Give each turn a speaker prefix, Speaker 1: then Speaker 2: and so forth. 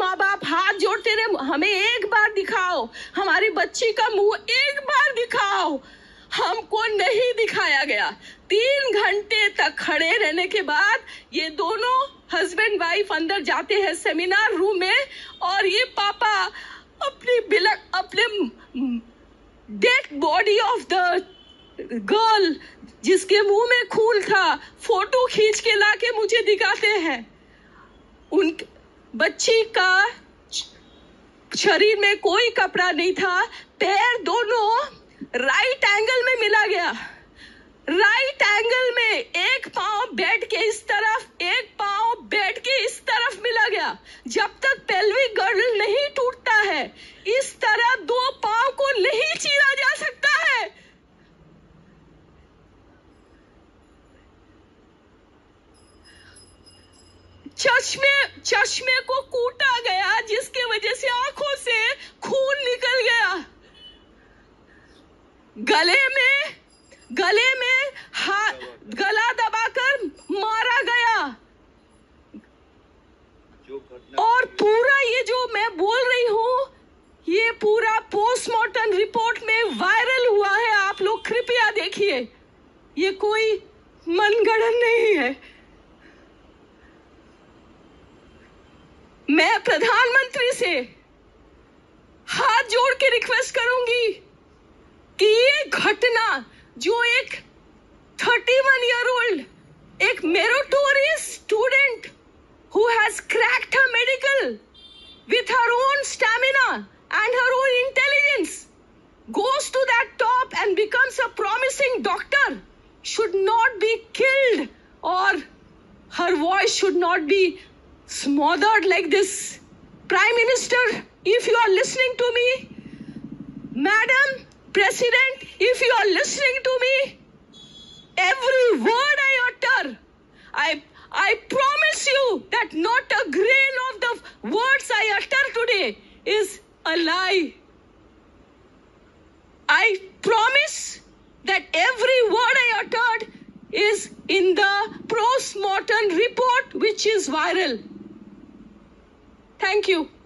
Speaker 1: माँ बाप हाथ जोड़ते रहे, हमें एक बार दिखाओ, हमारी बच्ची का मुंह एक बार दिखाओ। हमको नहीं दिखाया गया। 3 घंटे तक खड़े रहने के बाद ये दोनों हस्बैंड वाइफ अंदर जाते हैं सेमिनार रूम में, और ये पापा अपने dead body of the girl जिसके मुंह में खून था, फोटो खींच के लाके मुझे दिखाते हैं। उन बच्ची का शरीर में कोई कपड़ा नहीं था, पैर दोनों राइट एंगल में मिला गया। राइट एंगल में एक पांव बेड के इस तरफ, एक पांव बेड के इस तरफ मिला गया। जब तक पेल्विक गर्डल नहीं टूटता है, इस तरह 2 पांव को नहीं चीरा जा सकता है। चश्मे को कूटा गया, जिसके वजह से आंखों से खून निकल गया। गले में गला दबाकर मारा गया। और पूरा ये जो मैं बोल रही हूं, ये पूरा पोस्टमार्टम रिपोर्ट में वायरल हुआ है। आप लोग कृपया देखिए, ये कोई मनगढ़ंत नहीं है। मैं प्रधानमंत्री से हाथ जोड़ के रिक्वेस्ट करूंगी कि ये घटना जो एक 31 ईयर ओल्ड, एक meritorious student who has cracked her medical with her own stamina and her own intelligence, goes to that top and becomes a promising doctor, should not be killed, or her voice should not be smothered like this. Prime Minister, if you are listening to me, Madam President, if you are listening to me, every word I utter, I promise you that not a grain of the words I utter today is a lie. I promise that every word I uttered is in the post-mortem report which is viral. Thank you.